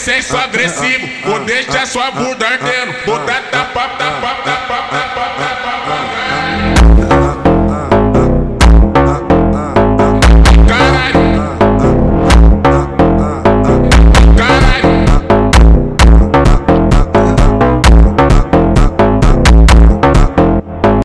sexo agressivo, vou deixar sua bunda ardendo, vou dar tapa, tapa, tapa, tapa.